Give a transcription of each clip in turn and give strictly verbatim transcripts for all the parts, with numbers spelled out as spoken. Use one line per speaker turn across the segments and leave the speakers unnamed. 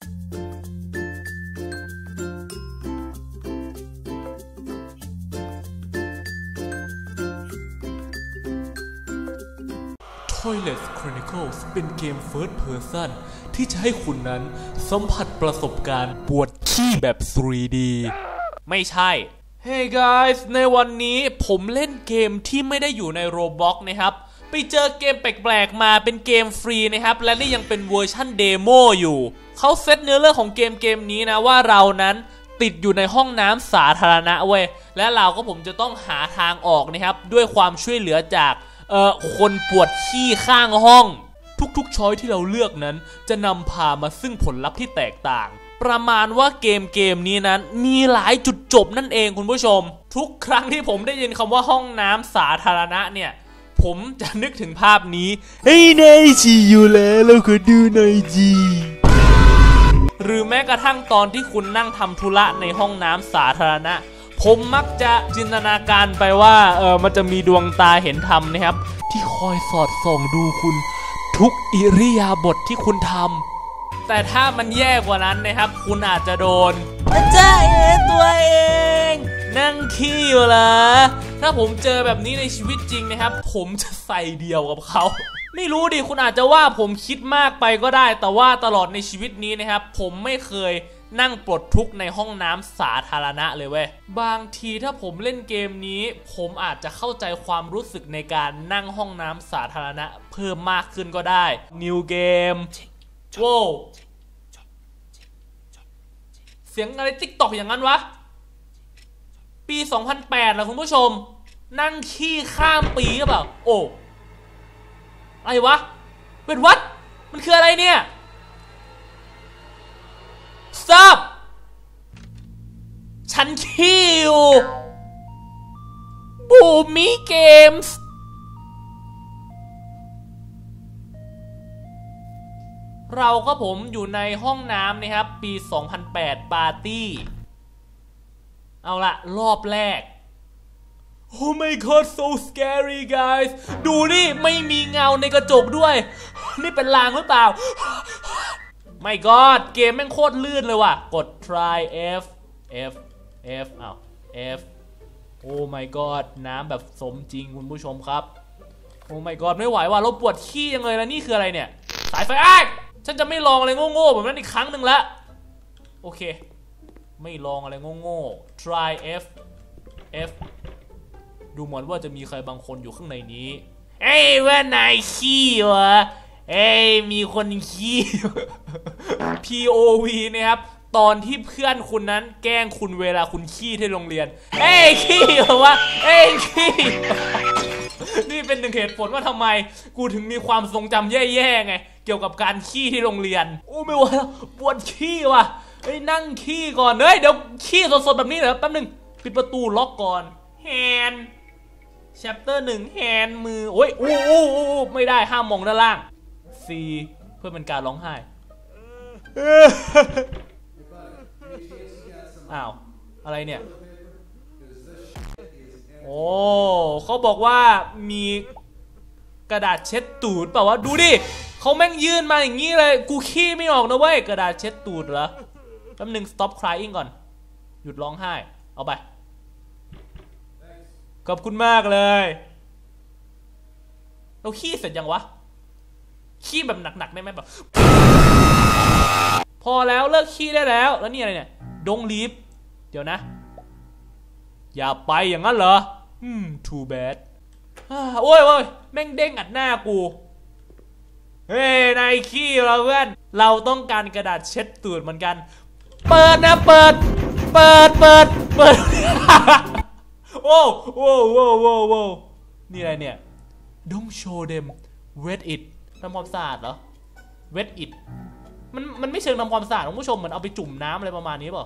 Toilet Chronicles เป็นเกม First Person ที่จะให้คุณนั้นสัมผัสประสบการณ์ปวดขี้แบบ ทรี ดี ไม่ใช่ Hey guys ในวันนี้ผมเล่นเกมที่ไม่ได้อยู่ใน Roblox นะครับไปเจอเกมแปลกๆมาเป็นเกมฟรีนะครับและนี่ยังเป็นเวอร์ชั่นเดโมอยู่เขาเซตเนื้อเรื่องของเกมเกมนี้นะว่าเรานั้นติดอยู่ในห้องน้ำสาธารณะเว้ยและเราก็ผมจะต้องหาทางออกนะครับด้วยความช่วยเหลือจากเอ่อคนปวดขี้ข้างห้องทุกๆช้อยที่เราเลือกนั้นจะนำพามาซึ่งผลลัพธ์ที่แตกต่างประมาณว่าเกมเกมนี้นั้นมีหลายจุดจบนั่นเองคุณผู้ชมทุกครั้งที่ผมได้ยินคำว่าห้องน้ำสาธารณะเนี่ยผมจะนึกถึงภาพนี้เฮ้ยนายจีอยู่แล้วเราขอดูหน่อยจีหรือแม้กระทั่งตอนที่คุณนั่งทำธุระในห้องน้ำสาธารณะผมมักจะจินตนาการไปว่าเออมันจะมีดวงตาเห็นธรรมนะครับที่คอยสอดส่องดูคุณทุกอิริยาบถที่คุณทำแต่ถ้ามันแย่กว่านั้นนะครับคุณอาจจะโดนจ้าเอตัวเองนั่งขี้อยู่เหรอถ้าผมเจอแบบนี้ในชีวิตจริงนะครับผมจะใส่เดียวกับเขาไม่รู้ดิคุณอาจจะว่าผมคิดมากไปก็ได้แต่ว่าตลอดในชีวิตนี้นะครับผมไม่เคยนั่งปลดทุกข์ในห้องน้ำสาธารณะเลยเว้ยบางทีถ้าผมเล่นเกมนี้ผมอาจจะเข้าใจความรู้สึกในการนั่งห้องน้ำสาธารณะเพิ่มมากขึ้นก็ได้ New Game โว้เสียงอะไรติ๊กต็อกอย่างนั้นวะปีสองพันแปดนะคุณผู้ชมนั่งขี้ข้ามปีหรือเปล่าโอ้อะไรวะเป็นวัดมันคืออะไรเนี่ย Stop ฉันขี้อยู่บูมิเกมส์เราก็ผมอยู่ในห้องน้ำนะครับปีสองพันแปดปาร์ตี้เอาละรอบแรก Oh my god so scary guys ดูนี่ไม่มีเงาในกระจกด้วยนี่เป็นลางหรือเปล่าไม่กอดเกมแม่งโคตรลื่นเลยว่ะกด try F F F อ้าว F Oh my god น้ำแบบสมจริงคุณผู้ชมครับ Oh my god ไม่ไหวว่ะเราปวดขี้ยังเลยแล้วนี่คืออะไรเนี่ยสายไฟอ้ายฉันจะไม่ลองอะไรโง่ๆแบบนั้นอีกครั้งหนึ่งละโอเคไม่ลองอะไรโง่ๆ try F F ดูเหมือนว่าจะมีใครบางคนอยู่ข้างในนี้เอ้ยว่านายขี้วะเอ้ยมีคนขี้ พี โอ วี นะครับตอนที่เพื่อนคุณนั้นแกล้งคุณเวลาคุณขี้ที่โรงเรียนเอ้ยขี้เหรอวะเอ้ยขี้ นี่เป็นหนึ่งเหตุผลว่าทำไมกูถึงมีความทรงจำแย่ๆไงเกี่ยวกับการขี้ที่โรงเรียนโอ้ไม่ไหวแล้วปวดขี้ว่ะเฮ้ยนั่งขี้ก่อนเฮ้ยเดี๋ยวขี้สดๆแบบนี้เหรอแป๊บนึงปิดประตูล็อกก่อนแฮนด์แชปเตอร์หนึ่งแฮนด์มือโอ้ยโอ้โอ้โอ้ไม่ได้ห้ามมองด้านล่างC เพื่อเป็นการร้องไห้อ้าวอะไรเนี่ยโอ้เขาบอกว่ามีกระดาษเช็ดตูดเปล่าวะดูดิเขาแม่งยื่นมาอย่างนี้เลยกูขี้ไม่ออกนะเว้ยกระดาษเช็ดตูดเหรอแป๊บนึง stop crying ก่อนหยุดร้องไห้เอาไปขอบคุณมากเลยเราขี้เสร็จยังวะขี้แบบหนักๆได้ไหมแบบพอแล้วเลิกขี้ได้แล้วแล้วนี่อะไรเนี่ยดงลีฟเดี๋ยวนะอย่าไปอย่างนั้นเหรออืม too bad โอ้ยโอ้ยแม่งเด้งอัดหน้ากูเฮ้ยนายขี้เราเพื่อนเราต้องการกระดาษเช็ดตูดเหมือนกันเปิดนะเปิดเปิดเปิดเปิด โอ้โอ้โอ้โอ้โอ้นี่อะไรเนี่ย Don't show them wet it ทำความสะอาดเหรอ wet it มันมันไม่เชิงทำความสะอาดคุณผู้ชมเหมือนเอาไปจุ่มน้ำอะไรประมาณนี้เปล่า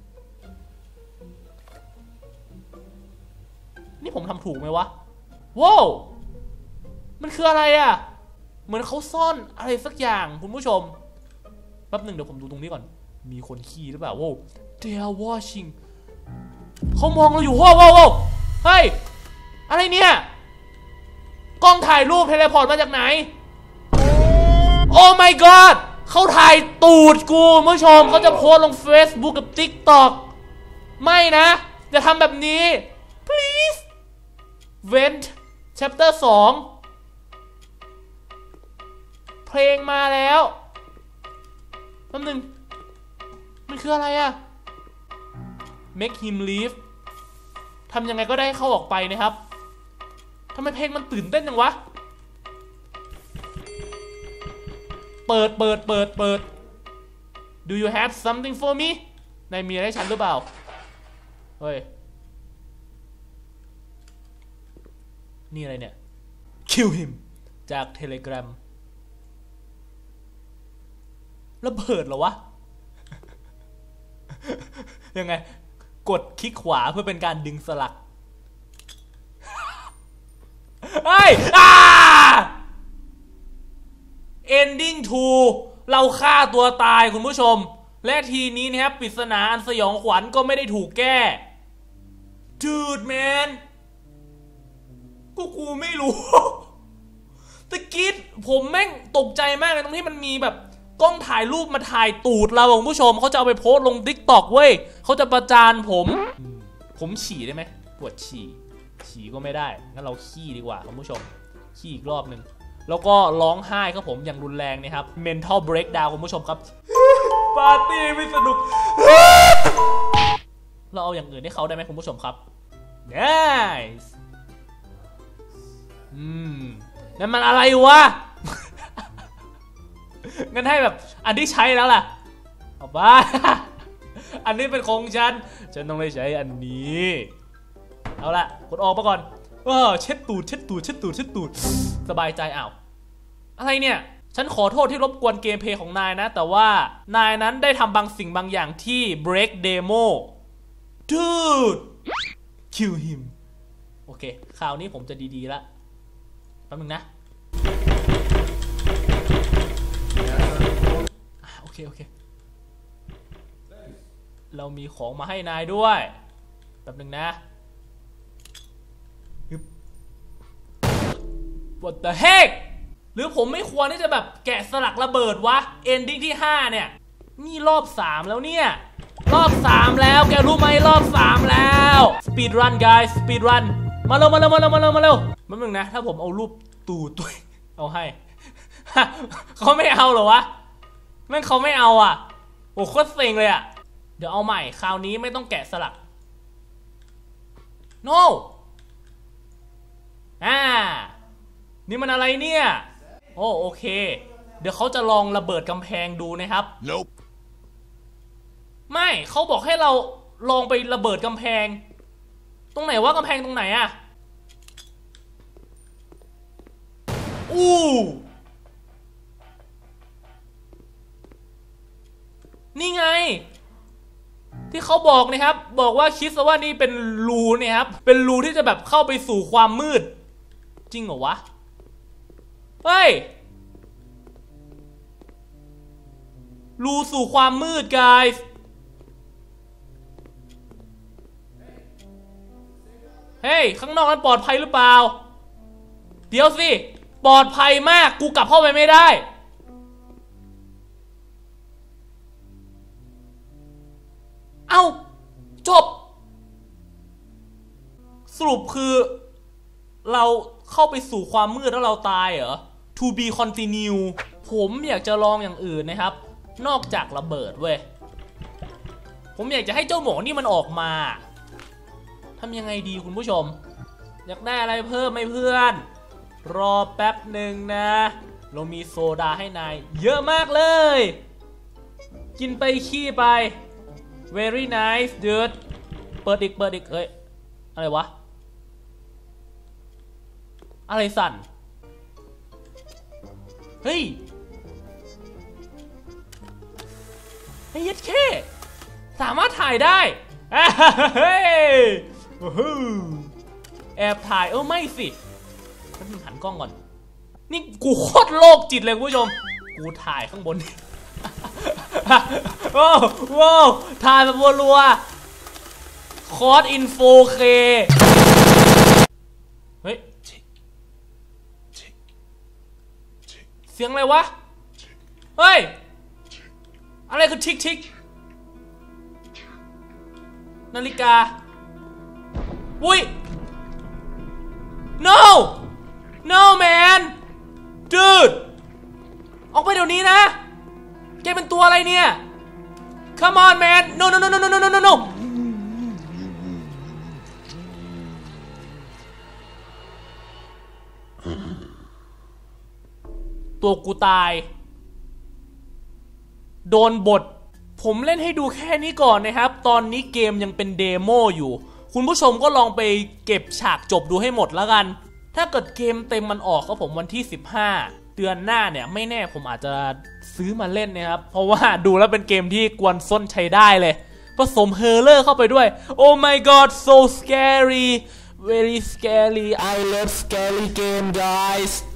นี่ผมทำถูกไหมวะว้าวมันคืออะไรอ่ะเหมือนเขาซ่อนอะไรสักอย่างคุณผู้ชมแป๊บหนึ่งเดี๋ยวผมดูตรงนี้ก่อนมีคนขี้หรือเปล่าว้าว they are watching เขามองเราอยู่ว้าวว้าวเฮ้ยอะไรเนี่ยกล้องถ่ายรูปเทเลพอร์ตมาจากไหนโอ้ my god เขาถ่ายตูดกูผู้ชมเขาจะโพสลง Facebook กับ TikTok ไม่นะอย่าทำแบบนี้ please Vent chapter สองเพลงมาแล้วแป๊บนึงมันคืออะไรอะ make him leave ทำยังไงก็ได้ให้เขาออกไปนะครับทำไมเพลงมันตื่นเต้นจังวะเปิดเปิดเปิดเปิด Do you have something for me นายมีอะไรให้ฉันหรือเปล่าเฮ้ยนี่อะไรเนี่ย Kill him จาก Telegram ระเบิดเหรอวะ ยังไงกดคลิกขวาเพื่อเป็นการดึงสลักเฮ้ยอ่า Ending ทู เราฆ่าตัวตายคุณผู้ชมและทีนี้นะครับปริศนาอันสยองขวัญก็ไม่ได้ถูกแก้ Dude man กูกูไม่รู้ ตะกี้ผมแม่งตกใจมากเลยตรงที่มันมีแบบกล้องถ่ายรูปมาถ่ายตูดเราคุณผู้ชมเขาจะเอาไปโพสลง TikTok เว้ยเขาจะประจานผมผมฉี่ได้ไหมปวดฉี่ฉี่ก็ไม่ได้งั้นเราขี้ดีกว่าคุณผู้ชมขี้อีกรอบหนึ่งแล้วก็ร้องไห้ครับผมอย่างรุนแรงนะครับ mental breakdown คุณผู้ชมครับปาร์ตี้ไม่สนุกเราเอาอย่างอื่นให้เขาได้ไหมคุณผู้ชมครับ nice อืมนั่นมันอะไรวะ งั้นให้แบบอันที่ใช้แล้วล่ะเอาบ้า อันนี้เป็นของฉันฉันต้องได้ใช้อันนี้เอาละกดออกมาก่อนเออเช็ดตูดเช็ดตูดเช็ดตูดเช็ดตูดสบายใจอ้าวอะไรเนี่ยฉันขอโทษที่รบกวนเกมเพลย์ของนายนะแต่ว่านายนั้นได้ทำบางสิ่งบางอย่างที่ break demo dude kill him โอเคคราวนี้ผมจะดีๆละแป๊บนึงนะโอเคโอเคเรามีของมาให้นายด้วยแป๊บนึงนะ What the heck หรือผมไม่ควรที่จะแบบแกะสลักระเบิดวะ ending ที่ห้าเนี่ยนี่รอบสามแล้วเนี่ยรอบสามแล้วแกรู้ไหมรอบสามแล้ว speed run guys speed run มาเร็วมาเร็วมาเร็วมาเร็วมาเร็วแป๊บนึงนะถ้าผมเอารูปตูดตัวเอาให้ เขาไม่เอาเหรอวะแม่งเขาไม่เอาอ่ะโอ้โคตรเซ็งเลยอ่ะเดี๋ยวเอาใหม่คราวนี้ไม่ต้องแกะสลัก no อ่านี่มันอะไรเนี่ยโอ้โอเคเดี๋ยวเขาจะลองระเบิดกำแพงดูนะครับ nope. ไม่เขาบอกให้เราลองไประเบิดกำแพงตรงไหนวะกำแพงตรงไหนอะอู้นี่ไงที่เขาบอกนะครับบอกว่าคิดซะว่านี่เป็นรูเนี่ยครับเป็นรูที่จะแบบเข้าไปสู่ความมืดจริงเหรอวะเฮ้ยรูสู่ความมืด guys เฮ้ยข้างนอกนั้นปลอดภัยหรือเปล่าเดี๋ยวสิปลอดภัยมากกูกลับเข้าไปไม่ได้เอ้าจบสรุปคือเราเข้าไปสู่ความมืดแล้วเราตายเหรอ to be continue ผมอยากจะลองอย่างอื่นนะครับนอกจากระเบิดเว้ยผมอยากจะให้เจ้าหมอนี่มันออกมาทำยังไงดีคุณผู้ชมอยากได้อะไรเพิ่มไหมเพื่อนรอแป๊บหนึ่งนะเรามีโซดาให้นายเยอะมากเลยกินไปขี้ไป very nice dude เปิดอีกเปิดอีกเฮ้ยอะไรวะอะไรสั่นเฮ้ยเฮ้ยยัดแค่สามารถถ่ายได้เฮ้ยแอบถ่ายเออไม่สิฉันหันกล้องก่อนนี่กูโคตรโลกจิตเลยคุณผู้ชมกูถ่ายข้างบนโอ้โหถ่ายแบบรัวๆคอร์สอิน โฟร์เค เฮ้ยเสียงอะไรวะเฮ้ยอะไรคือทิกทิกนาฬิกาอุ้ย no no man dude ออกไปเดี๋ยวนี้นะแกเป็นตัวอะไรเนี่ย come on man no no no no no no no no ตัวกูตายโดนบทผมเล่นให้ดูแค่นี้ก่อนนะครับตอนนี้เกมยังเป็นเดโมอยู่คุณผู้ชมก็ลองไปเก็บฉากจบดูให้หมดแล้วกันถ้าเกิดเกมเต็มมันออกก็ผมวันที่สิบห้าเดือนหน้าเนี่ยไม่แน่ผมอาจจะซื้อมาเล่นนะครับเพราะว่าดูแล้วเป็นเกมที่กวนส้นใช้ได้เลยผสมเฮอร์เลอร์เข้าไปด้วย Oh my god so scary very scary I love scary game guys